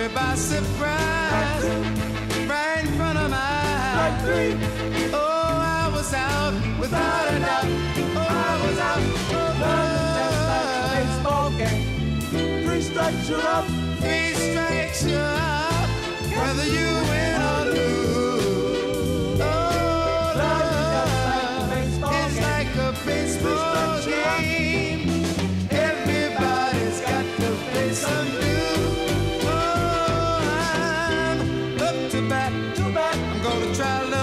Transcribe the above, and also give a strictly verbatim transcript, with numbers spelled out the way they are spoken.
me by surprise, right in front of my eyes. Oh, I was out without a doubt. Oh, I was out. Oh, baseball game. Three strikes you're up. three strikes you're out, whether you win or lose. Oh, love, it's like a baseball game. Everybody's got to play some dues. Oh, I'm up to bat. I'm gonna try to